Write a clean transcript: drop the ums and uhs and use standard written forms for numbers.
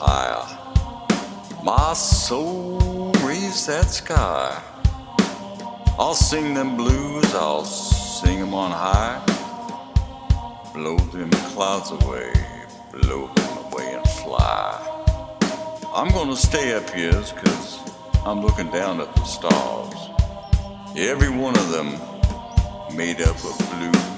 higher. My soul raised that sky. I'll sing them blues, I'll sing them on high. Blow them clouds away, blow them away and fly. I'm gonna stay up here 'cause I'm looking down at the stars. Every one of them made up of blue